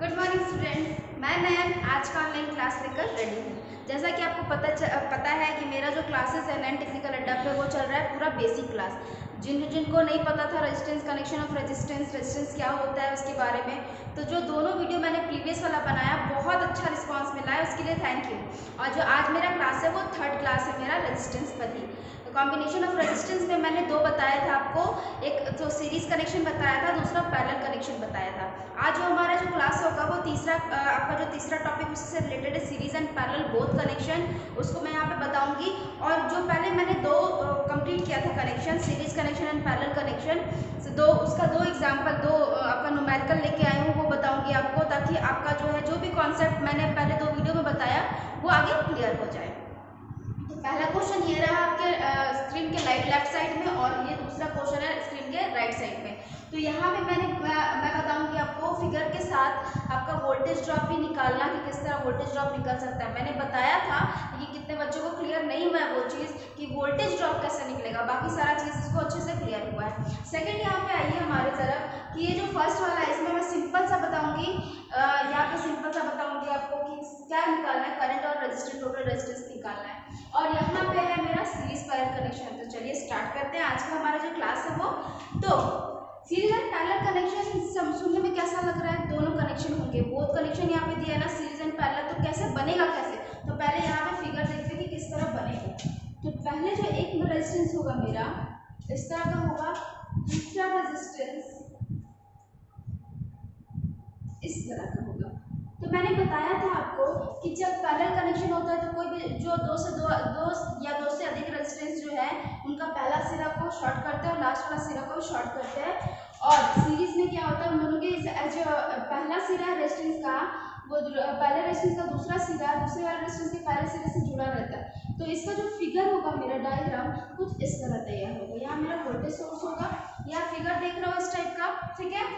Good morning students, मैं नयन आज का ऑनलाइन क्लास लेकर रेडी हूँ। जैसा कि आपको पता है कि मेरा जो क्लासेस है नयन टेक्निकल अड्डा पे वो चल रहा है पूरा बेसिक क्लास। जिनको नहीं पता था रेजिस्टेंस, कनेक्शन ऑफ रेजिस्टेंस क्या होता है उसके बारे में, तो जो दोनों वीडियो मैंने प्रीवियस वाला बनाया बहुत अच्छा रिस्पांस मिला है, उसके लिए थैंक यू। और जो आज मेरा क्लास है वो थर्ड क्लास है मेरा रेजिस्टेंस पर ही। कॉम्बिनेशन ऑफ रेजिस्टेंस में मैंने दो बताया था आपको, एक जो सीरीज कनेक्शन बताया था, दूसरा पैरेलल कनेक्शन बताया था। आज जो हमारा जो क्लास होगा वो आपका जो तीसरा टॉपिक उससे रिलेटेड है series and parallel both connection, उसको मैं यहाँ पे बताऊंगी। और जो पहले मैंने दो कंप्लीट किया था connection, series connection and parallel connection, उसका दो एग्जांपल, दो आपका न्यूमेरिकल लेके आई हूँ, वो बताऊंगी आपको, ताकि आपका जो है जो भी कॉन्सेप्ट मैंने पहले दो वीडियो में बताया वो आगे क्लियर हो जाए। तो पहला क्वेश्चन ये रहा आपके स्क्रीन के लेफ्ट साइड में, और ये दूसरा क्वेश्चन है स्क्रीन के राइट साइड में। तो यहाँ पे मैं बताऊंगी आपको फिगर के साथ आपका वोल्टेज ड्रॉप भी निकालना, कि किस तरह वोल्टेज ड्रॉप निकल सकता है। मैंने बताया था कि कितने बच्चों को क्लियर नहीं हुआ है वो चीज़ कि वोल्टेज ड्रॉप कैसे निकलेगा, बाकी सारा चीज़ इसको अच्छे से क्लियर हुआ है। सेकेंड यहाँ पे आइए हमारे तरफ कि ये जो फर्स्ट वाला है इसमें मैं सिंपल सा बताऊंगी, यहाँ पे सिंपल सा बताऊंगी आपको कि क्या निकालना है, करंट और रेजिस्टेंस, टोटल रेजिस्टेंस निकालना है। और यहाँ पे है मेरा सीरीज पैरेलल कनेक्शन। तो चलिए स्टार्ट करते हैं आज का हमारा जो क्लास है वो। तो सीरीज एंड पैरेलल कनेक्शन सुनने में कैसा लग रहा है, दोनों कनेक्शन होंगे, बोथ कनेक्शन यहाँ पे दिया है ना सीरीज एंड पैरेलल, तो कैसे बनेगा कैसे। तो पहले यहाँ पे फिगर देखते हैं कि किस तरह बनेगा। तो पहले जो एक रेजिस्टेंस होगा मेरा इस तरह का होगा, दूसरा रेजिस्टेंस इस तरह का होगा। तो मैंने बताया था आपको कि जब पैरेलल कनेक्शन होता है तो कोई भी जो दो से अधिक रेजिस्टेंस जो है उनका पहला सिरा को शॉर्ट करते हैं और लास्ट वाला सिरा को शॉर्ट करते हैं। और सीरीज में क्या होता है, उन दोनों के जो पहला सिरा रेजिस्टेंस का वो पहले रेजिस्टेंस का दूसरा सिरा दूसरे वाले रेजिस्टेंस के पहले सिरे से जुड़ा रहता है। तो इसका जो फिगर होगा मेरा डायग्राम कुछ इस तरह तैयार होगा। यहाँ मेरा वोल्टेज सोर्स होगा, यहाँ फिगर देख रहा हो इस टाइप का, ठीक है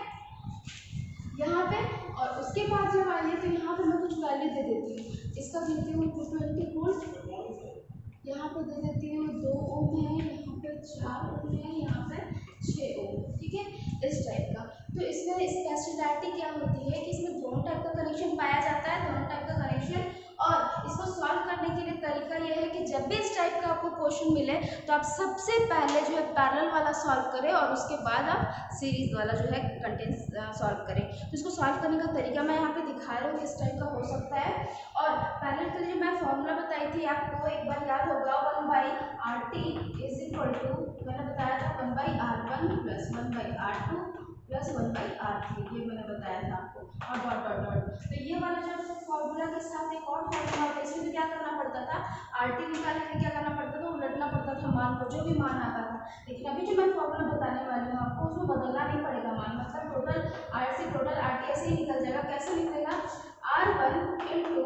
यहाँ पे। और उसके बाद जब आइए तो यहाँ पे मैं कुछ वैल्यू दे देती हूँ, इसका देती हूँ 220 वोल्ट, यहाँ पे दे देती हूँ 2 ओम है, यहाँ पे 4 ओम है, यहाँ पे 6 ओम, ठीक है इस टाइप का। तो इसमें स्पेशलिटी क्या होती है कि इसमें दोनों टाइप का कनेक्शन पाया जाता है, दोनों टाइप का कनेक्शन। और इसको सॉल्व करने के लिए तरीका यह है कि जब भी इस टाइप का आपको क्वेश्चन मिले तो आप सबसे पहले जो है पैरेलल वाला सॉल्व करें और उसके बाद आप सीरीज वाला जो है कंटेंट सॉल्व करें। तो इसको सॉल्व करने का तरीका मैं यहाँ पे दिखा रहा हूँ, किस टाइप का हो सकता है। और पैरेलल के लिए जो मैं फॉर्मूला बताई थी आपको एक बार याद होगा, 1/RT इज इक्वल टू, मैंने बताया था 1/R1 plus 1/R2 plus 1/R3, ये मैंने बताया था आपको, और डॉट डॉट डॉट। तो ये वाला जो फॉर्मूला के साथ एक और फॉर्मूला होता है, इसमें भी क्या करना पड़ता था, RT निकालने के लिए क्या करना पड़ता था, उलटना पड़ता था मान को, जो भी मान आता था। लेकिन अभी जो मैं फॉर्मूला बताने वाली हूँ आपको उसमें बदलना नहीं पड़ेगा मान, मतलब टोटल R से टोटल RT ऐसे ही निकल जाएगा। कैसे निकलेगा, R1 into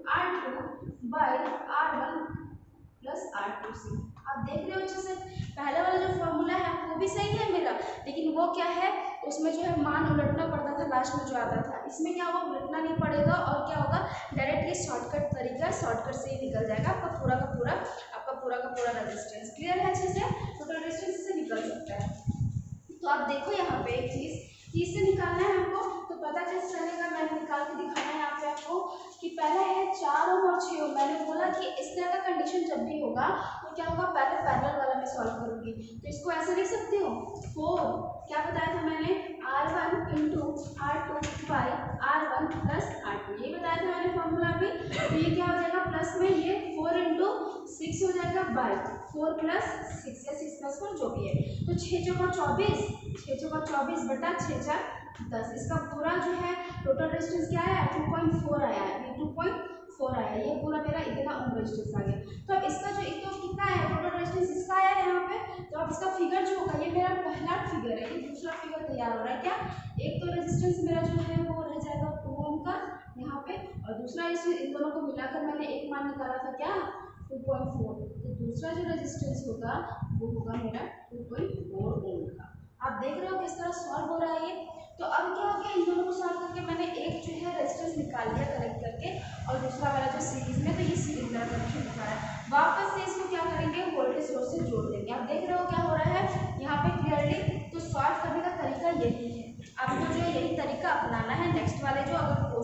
R2 by R1 plus R2C। आप देख रहे हो अच्छे से, पहले वाला जो फॉर्मूला है वो भी सही है मेरा, लेकिन वो क्या है उसमें जो है मान उलटना पड़ता था लास्ट में जो आता था। इसमें क्या होगा, उलटना नहीं पड़ेगा और क्या होगा, डायरेक्ट ये शॉर्टकट तरीका, शॉर्टकट से ही निकल जाएगा आपका पूरा का पूरा रेजिस्टेंस। क्लियर है अच्छे से, टोटल रेजिस्टेंस से निकल सकता है। तो आप देखो यहाँ पे एक चीज़ कि इससे निकालना है हमको, तो पता कैसे चलेगा, मैंने निकाल के दिखाना है यहाँ पे आपको कि पहले है 4 ओम और 6 ओम। मैंने बोला कि इस तरह का कंडीशन जब भी होगा तो क्या होगा, पहले पैरेलल वाला मैं सॉल्व करूंगी। तो इसको ऐसे लिख सकती हूँ, 4 क्या बताया था मैंने, R1 into R2 by R1 plus R2, ये बताया था मैंने फॉर्मूला अभी। तो ये क्या हो जाएगा, प्लस में ये 4 इंटू 6 हो जाएगा बाई 4 प्लस 6 या 6 प्लस 4 जो भी है। तो 6 चौका 24, 6 चौका 24 बटा 6 4 10, इसका पूरा जो है टोटल रेजिस्टेंस क्या आया, 2.4 आया है, ये 2.4 आया है, ये पूरा मेरा इतना ओम रेजिस्टेंस आ गया। तो अब इसका जो एक तो कितना है टोटल रेजिस्टेंस इसका आया है यहाँ पे, तो अब इसका फिगर जो होगा, ये मेरा पहला फिगर है, ये दूसरा फिगर तैयार हो रहा है क्या, एक तो रेजिस्टेंस मेरा जो है वो रह जाएगा 2 ओम का यहाँ पे, और दूसरा इन दोनों को मिलाकर मैंने एक मान निकाला था क्या, 2.4। तो दूसरा जो रेजिस्टेंस होगा वो होगा मेरा 2.4 ओम का। आप देख रहे हो किस तरह सॉल्व हो रहा है ये। तो अब क्या हो गया, इन दोनों को सॉल्व करके मैंने एक जो है रेजिस्टेंस निकाल लिया करेक्ट करके, और दूसरा वाला जो सीरीज में, तो ये सीरीज वाला कनेक्शन दिखा रहा है। वापस से इसको क्या करेंगे, वोल्टेज सोर्स से जोड़ देंगे। आप देख रहे हो क्या हो रहा है यहाँ पे क्लियरली। तो सॉल्व करने का तरीका यही है, आपको जो यही तरीका अपनाना है। नेक्स्ट वाले जो अगर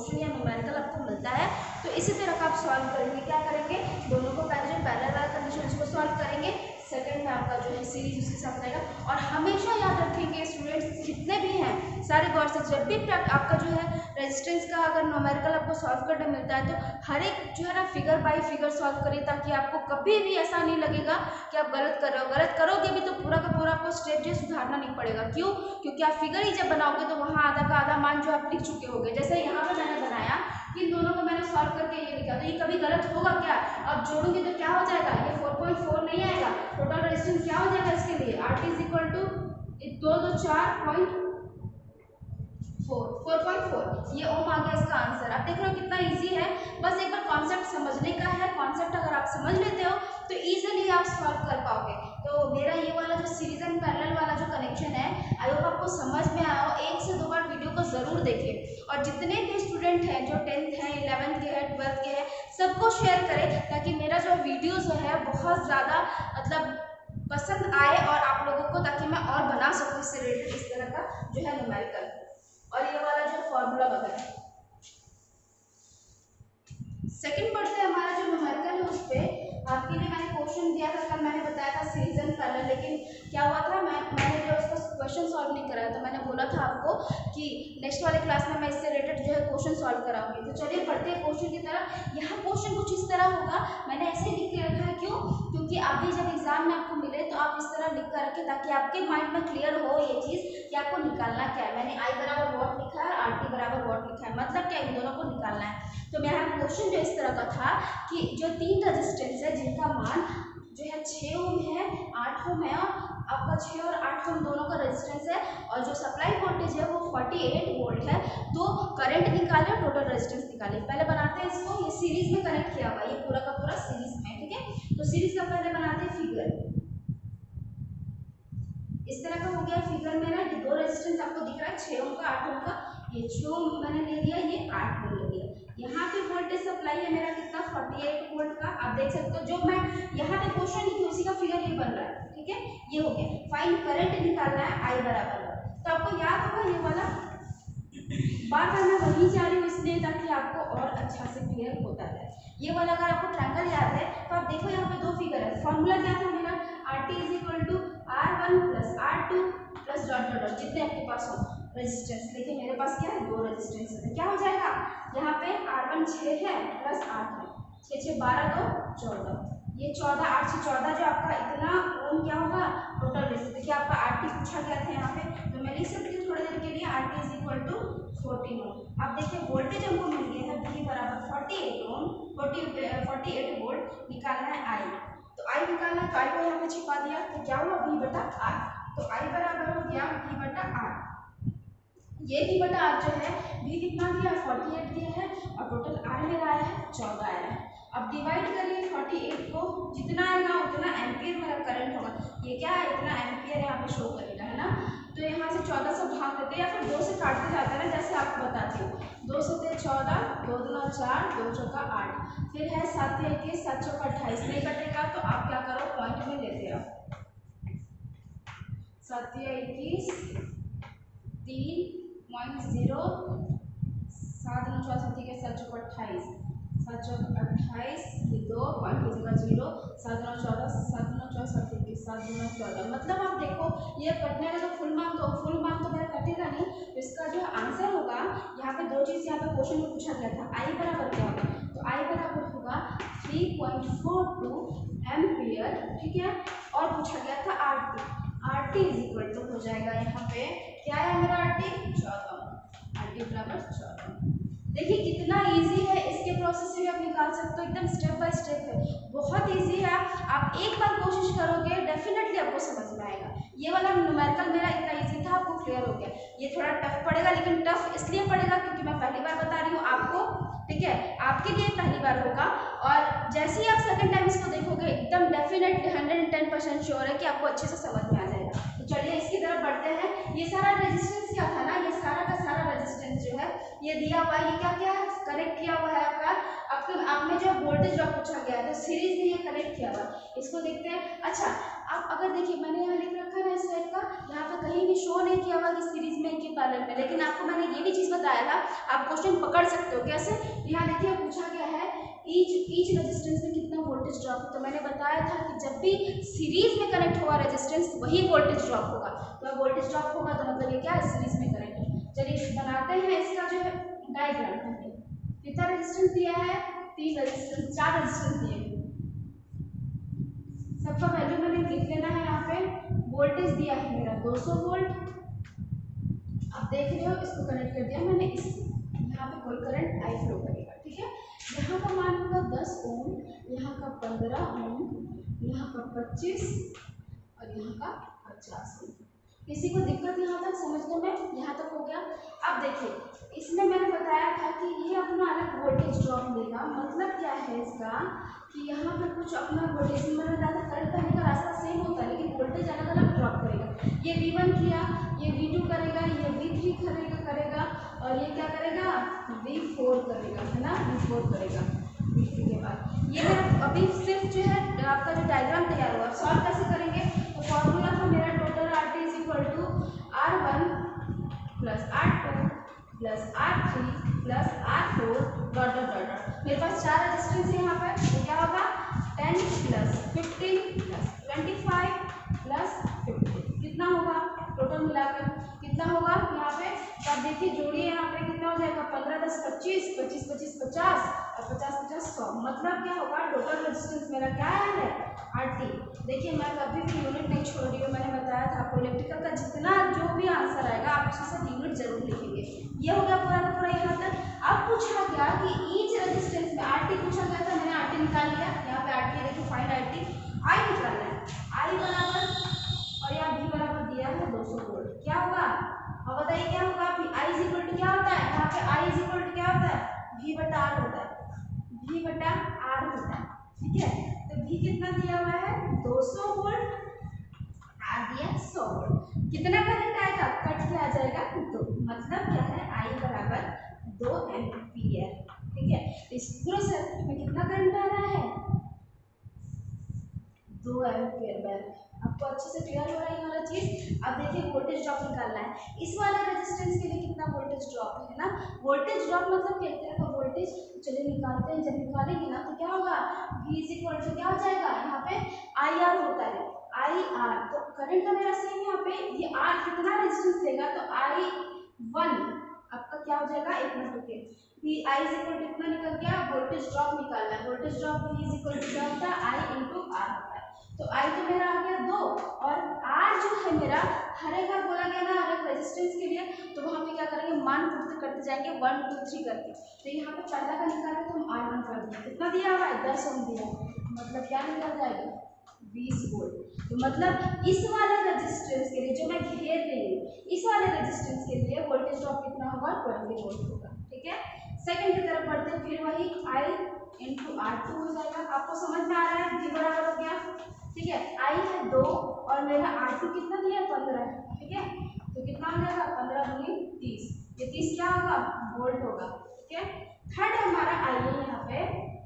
क्वेश्चन या न्यूमेरिकल आपको मिलता है तो इसी तरह का आप सॉल्व करेंगे। क्या करेंगे, दोनों को पहले जो पैरेलल वाला कंडीशन उसको सॉल्व करेंगे, सेकंड में आपका जो है सीरीज उसी साथ रहेगा। और हमेशा याद रखेंगे स्टूडेंट्स जितने भी हैं सारे गौर से, जब भी आपका जो है रेजिस्टेंस का अगर न्यूमेरिकल आपको सॉल्व करने मिलता है तो हर एक जो है ना फिगर बाय फिगर सॉल्व करिए, ताकि आपको कभी भी ऐसा नहीं लगेगा कि आप गलत कर रहे हो। गलत करोगे भी तो पूरा का पूरा आपको स्टेप जो सुधारना नहीं पड़ेगा। क्यों? क्योंकि आप फिगर ही जब बनाओगे तो वहाँ आधा का आधा मान जो आप लिख चुके होंगे। जैसे यहाँ पर मैंने बनाया कि इन दोनों को मैंने सॉल्व करके ये लिखा, तो ये कभी गलत होगा क्या? अब जोड़ूंगी तो क्या हो जाएगा, ये 4.4 नहीं आएगा। टोटल रेजिस्टेंस क्या हो जाएगा इसके लिए, RT इज इक्वल टू 2 2 4.4 ये ओम आ गया इसका आंसर। आप देख रहे हो कितना इजी है, बस एक बार कॉन्सेप्ट समझने का है। कॉन्सेप्ट अगर आप समझ लेते हो तो इजीली आप सॉल्व कर पाओगे। तो मेरा ये वाला जो सीरीज एंड पैरेलल वाला जो कनेक्शन है, आई होप आपको समझ में आया हो। 1 से 2 बार वीडियो को जरूर देखिए, और जितने भी स्टूडेंट हैं जो 10th हैं, 11th के हैं, 12th के हैं, सबको शेयर करें, ताकि मेरा जो वीडियो जो है बहुत ज़्यादा मतलब पसंद आए और आप लोगों को, ताकि मैं और बना सकूँ इससे रिलेटेड इस तरह का जो है न्यूमेरिकल। और ये वाला जो फॉर्मूला वगैरह। सेकंड पढ़ते हैं हमारा जो न्यूमेरिकल है उस पर आपके लिए मैंने क्वेश्चन दिया था, कल मैंने बताया था सीरीज एंड पैरेलल, लेकिन क्या हुआ था मैंने जो उसका क्वेश्चन सॉल्व नहीं कराया, तो मैंने बोला था आपको कि नेक्स्ट वाले क्लास में मैं इससे रिलेटेड जो है क्वेश्चन सॉल्व कराऊंगी। तो चलिए पढ़ते हैं क्वेश्चन की तरफ। यहाँ क्वेश्चन कुछ इस तरह होगा, मैंने ऐसे ही लिख के रखा है। क्यों? क्योंकि अभी जब एग्जाम में आपको मिले तो आप इस तरह लिख कर रखें, ताकि आपके माइंड में क्लियर हो ये चीज़ कि आपको निकालना क्या है। मैंने I बराबर वॉट लिखा है, RT बराबर वॉट लिखा है, मतलब क्या, इन दोनों को निकालना है। तो मेरा क्वेश्चन जो इस तरह का था कि जो 3 रेजिस्टेंस है जिनका मान जो है 6 ओम है, 8 ओम है, और आपका 6 और 8 ओम दोनों का रेजिस्टेंस है, और जो सप्लाई वोल्टेज है वो 48 वोल्ट है। तो करंट निकाले और टोटल रेजिस्टेंस निकाले। पहले बनाते हैं इसको, ये सीरीज में कनेक्ट किया हुआ है, ये पूरा का पूरा सीरीज में, ठीक है। तो सीरीज का पहले बनाते हैं फिगर। इस तरह का हो गया फिगर में ना, ये 2 रेजिस्टेंस आपको दिख रहा है, 6 ओम का, 8 ओम का। ये 6 ओम मैंने ले लिया, ये 8 ओम ले लिया। यहाँ पे वोल्टेज सप्लाई है मेरा कितना, 48 वोल्ट का। आप देख सकते हो जो मैं यहाँ पे क्वेश्चन लिखी उसी का फिगर ये बन रहा है, ठीक है। ये हो गया। फाइंड करंट निकालना है, I बराबर। तो आपको याद होगा ये वाला, बार बार मैं वही जा रही हूँ इसलिए ताकि आपको और अच्छा से क्लियर होता है। ये वाला अगर आपको ट्रायंगल याद है तो आप देखो यहाँ पे 2 फिगर है। फॉर्मूला क्या था मेरा, RT is equal to R1 plus R2 plus dot dot dot जितने आपके पास हो रेजिस्टेंस। लेकिन मेरे पास क्या है, 2 रेजिस्टेंस है। क्या हो जाएगा, यहाँ पे R1 6 है प्लस 8 है, 6 6 12 2 14, ये 14 8 से 14 जो आपका इतना ओम क्या होगा टोटल रेजिस्टेंस। देखिए आपका RT पूछा गया था यहाँ पे, तो मैं लिख सकती हूँ थोड़ी देर के लिए RT is equal to 14 ohm. अब देखिए वोल्टेज हमको मिल गया है V बराबर 48 ओम, 48 वोल्ट। निकालना है I, तो I निकालना है, तो I को यहाँ पे छिपा दिया, तो क्या हुआ V बटा R। तो I बराबर हो गया V बटा R। ये V बटा R जो है, V कितना दिया 48 दिया है, और टोटल R मेरा आया है 14 आया है। अब डिवाइड करिए 48 को, जितना आएगा उतना एम्पियर मेरा करंट होगा। ये क्या है, इतना एम्पियर यहाँ पे शो करेगा, है ना। तो यहाँ से 14 से भाग देते हैं या फिर 2 से काटते जाता है ना, जैसे आपको बताती हूँ। 2 से 14, 2 दूना 4, 2 चौका 8, फिर है 7 21, 7 चौका 28। नहीं कटेगा तो आप क्या करो, पॉइंट में लेते रहो। 7 21 3.0, 7 9 7 के 7 चौका 28, 7 चौका 28, ये 2 पॉइंट की जगह 0, 7 9 14, 7 9 14 7 21, 7 दूना 14। मतलब आप देखो ये कटने का तो फुल मार्क तो मेरा कटेगा नहीं। तो इसका जो आंसर होगा, यहाँ पे 2 चीज़ यहाँ पे क्वेश्चन में पूछा गया था, I बराबर क्या होगा, तो I बराबर होगा 3.42 एम्पियर, ठीक है। और पूछा गया था RT इज इक्वल टू हो जाएगा यहाँ पे क्या है मेरा RT 14, RT बराबर 14। देखिए कितना इजी है, इसके प्रोसेस से भी आप निकाल सकते हो, एकदम स्टेप बाय स्टेप है, बहुत इजी है। आप एक बार कोशिश करोगे डेफिनेटली आपको समझ में आएगा। ये वाला न्यूमेरिकल मेरा इतना इजी था, आपको क्लियर हो गया। ये थोड़ा टफ पड़ेगा, लेकिन टफ इसलिए पड़ेगा क्योंकि मैं पहली बार बता रही हूँ आपको, ठीक है। आपके लिए पहली बार होगा, और जैसे ही आप सेकंड टाइम इसको देखोगे एकदम डेफिनेट 110% श्योर है कि आपको अच्छे से समझ में आ जाएगा। तो चलिए इसकी तरफ बढ़ते हैं। ये सारा रेजिस्टेंस क्या था ना, ये सारा का सारा रेजिस्टेंस जो है ये दिया हुआ है, ये क्या क्या कनेक्ट किया हुआ है आपका, आपने हमें जो वोल्टेज ड्रॉप पूछा गया है तो सीरीज में ये कनेक्ट किया हुआ, इसको देखते हैं। अच्छा आप अगर देखिए मैंने यहाँ लिख रखा है ना इस टाइप का, यहाँ पे कहीं भी शो नहीं किया हुआ कि सीरीज में कि पैरेलल में, लेकिन आपको मैंने ये भी चीज़ बताया था, आप क्वेश्चन पकड़ सकते हो कैसे। यहाँ देखिए पूछा गया है ईच रेजिस्टेंस में कितना वोल्टेज ड्रॉप है, तो मैंने बताया था कि जब भी सीरीज में कनेक्ट हुआ रेजिस्टेंस वही वोल्टेज ड्रॉप होगा। तो वोल्टेज ड्रॉप होगा तो मतलब ये क्या है, सीरीज में कनेक्ट है। चलिए बनाते हैं इसका जो है डायग्राम। कितना रेजिस्टेंस दिया है, 3 रेजिस्टेंस, 4 रेजिस्टेंस दिए हैं। सबका वैल्यू मैंने लिख लेना है। यहाँ पे वोल्टेज दिया है मेरा 200 वोल्ट, आप देख रहे हो इसको कनेक्ट कर दिया मैंने इससे, यहाँ पे कोई करंट आई फ्लो करेगा, ठीक है। यहाँ का मान होगा 10 ओम, यहाँ का 15 ओम, यहाँ का 25 और यहाँ का 50 ओम। किसी को दिक्कत यहाँ तक समझने में, यहाँ तक हो गया। अब देखिए इसमें मैंने बताया था कि ये अपना अलग वोल्टेज ड्रॉप लेगा, मतलब क्या है इसका कि यहाँ पर कुछ अपना वोल्टेज, मैंने बताया था करंट बहने का रास्ता सेम होता है लेकिन वोल्टेज अलग अलग ड्रॉप करेगा। ये V1 किया, ये V2 करेगा, ये V3 करेगा और ये क्या करेगा, V4 करेगा, है ना, V4 करेगा। V3 के बाद ये मेरा अभी सिर्फ जो है आपका जो डायग्राम तैयार हुआ, सॉल्व कैसे करेंगे, तो फॉर्मूला था मेरा total RT is equal to R1 plus R2 plus R3 plus R4 dot dot dot डॉट। मेरे पास 4 रेजिस्टेंस है यहाँ पर, तो क्या होगा 10 प्लस 15 प्लस 25 प्लस 50, कितना होगा टोटल मिलाकर कितना होगा यहाँ पे। तो आप देखिए जोड़िए यहाँ पे कितना हो जाएगा, 15 10 25, 25 25 50 और 50 50 100, मतलब क्या होगा टोटल रेजिस्टेंस मेरा क्या है RT। देखिए मैं कभी भी यूनिट नहीं छोड़ रही हूँ, मैंने बताया था आपको इलेक्ट्रिकल का जितना जो भी आंसर आएगा आप उसके साथ यूनिट जरूर लिखेंगे। ये हो गया पूरा का पूरा यहाँ तक। अब पूछा गया कि ईच रेजिस्टेंस में RT पूछा गया था, मैंने RT निकाल लिया। यहाँ पे RT देखिए फाइंड RT, I निकालना है, I बराबर और यहाँ V बराबर दिया है 200 वोल्ट, क्या होगा अब बताइए क्या होगा। I इज इक्वल टू क्या होता है, यहाँ पे I इज इक्वल टू क्या होता है, V बटा R होता है, V बटा R होता है, ठीक है। तो V कितना दिया हुआ है 200 वोल्ट, R दिया 100 वोल्ट, कितना करंट आएगा, कट के आ जाएगा 2, मतलब क्या है I बराबर 2 एम्पीयर, ठीक है। इस पूरे सर्किट में कितना करंट आ रहा है 2 एम्पीयर। आपको अच्छे से क्लियर हो रहा है ये वाला चीज। अब देखिए वोल्टेज ड्रॉप निकालना है, इस वाले रेजिस्टेंस के लिए कितना वोल्टेज ड्रॉप है ना, वोल्टेज ड्रॉप मतलब एक तरह का वोल्टेज। चलिए निकालते हैं, जब निकालेंगे ना तो क्या होगा V इज इक्वल टू क्या हो जाएगा, यहाँ पे IR होता है, IR, तो करंट का मेरा सेम यहाँ पे ये R कितना रेजिस्टेंस देगा, तो I1 आपका क्या हो जाएगा, 1 मिनट रुकिए, I इज इक्वल टू कितना निकल गया, वोल्टेज ड्रॉप निकालना है, voltage drop V is equal to क्या होता है I इंटू R होता है। तो I तो मेरा आ गया 2 और R जो है मेरा हर एक बार बोला गया ना हर एक रेजिस्टेंस के लिए, तो वहाँ पे क्या करेंगे मान पूर्ति करते जाएंगे 1 2 3 करके। तो यहाँ पे पहला का निकाले तो हम R1 कर दिया, कितना दिया हुआ है 10 ओम दिया, मतलब क्या निकल जाएगा 20 वोल्ट। तो मतलब इस वाले रेजिस्टेंस के लिए जो मैं घेर रही हूँ, इस वाले रेजिस्टेंस के लिए वोल्टेज ड्रॉप कितना होगा 20 वोल्ट होगा, ठीक है। सेकंड की तरफ बढ़ते हैं, फिर वही I इंटू R2 हो जाएगा, आपको समझ में आ रहा है, V बराबर हो गया, ठीक है। I है 2 और मेरा R2 कितना दिया 15, ठीक है, तो कितना हो जाएगा 15 दूनी 30, ये 30 क्या होगा वोल्ट होगा, ठीक है। थर्ड हमारा I है यहाँ पे,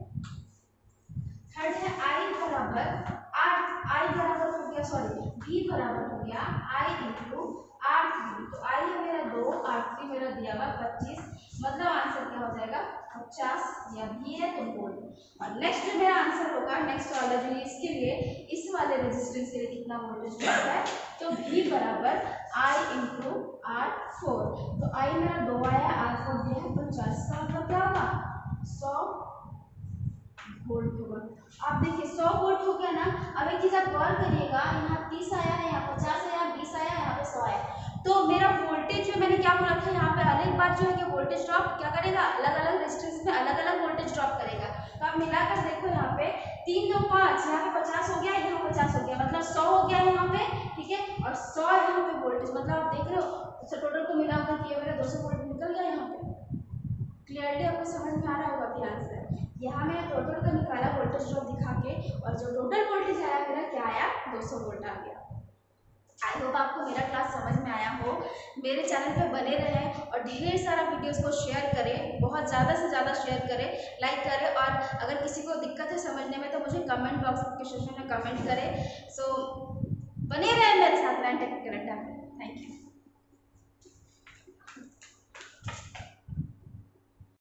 थर्ड है I बराबर I बराबर हो गया, सॉरी V बराबर हो गया I इंटू R3, तो I है मेरा 2, R3 मेरा दिया हुआ 25, मतलब आंसर क्या हो जाएगा 50, या V है तो वोल्ट। और नेक्स्ट जो मेरा आंसर होगा नेक्स्ट वाला जो इसके लिए इस वाले रेजिस्टेंस के लिए कितना वोल्टेज ड्रॉप है, तो V बराबर I इंटू R4, तो I मेरा 2 आया, R4 दिया है 50, का मतलब क्या होगा 100 वोल्ट होगा। आप देखिए 100 वोल्ट हो गया ना। अब एक चीज आप गौर करिएगा, यहाँ 30 आया है, यहाँ 50 आया, 20 आया, यहाँ पे 100 आया, तो मेरा वोल्टेज जो मैंने क्या बोला था यहाँ पे अलग बात जो है कि वोल्टेज ड्रॉप क्या करेगा अलग अलग रेजिस्टेंस में अलग अलग वोल्टेज ड्रॉप करेगा। तो आप मिलाकर देखो यहाँ पे 3 2 5, यहाँ पे 50 हो गया, यहाँ 50 हो गया, मतलब 100 हो गया यहाँ पे, ठीक है, और 100 यहाँ पे वोल्टेज, मतलब आप देख रहे हो तो टोटल को मिलाकर किया मेरा 200 वोल्ट निकल गया यहाँ पे। क्लियरली आपको समझ में आ रहा होगा ध्यान से। यहाँ मैंने टोटल का निकाला वोल्टेज ड्रॉप दिखा के, और जो टोटल वोल्टेज आया मेरा क्या आया 200 वोल्ट आ गया। आई होप आपको मेरा क्लास समझ में आया हो। मेरे चैनल पे बने रहें और ढेर सारा वीडियोस को शेयर करें, बहुत ज़्यादा से ज़्यादा शेयर करें, लाइक करें, और अगर किसी को दिक्कत है समझने में तो मुझे कमेंट बॉक्स के सेक्शन में कमेंट करें। सो बने रहे मेरे साथ रैन टेक कनाडा में। Thank you.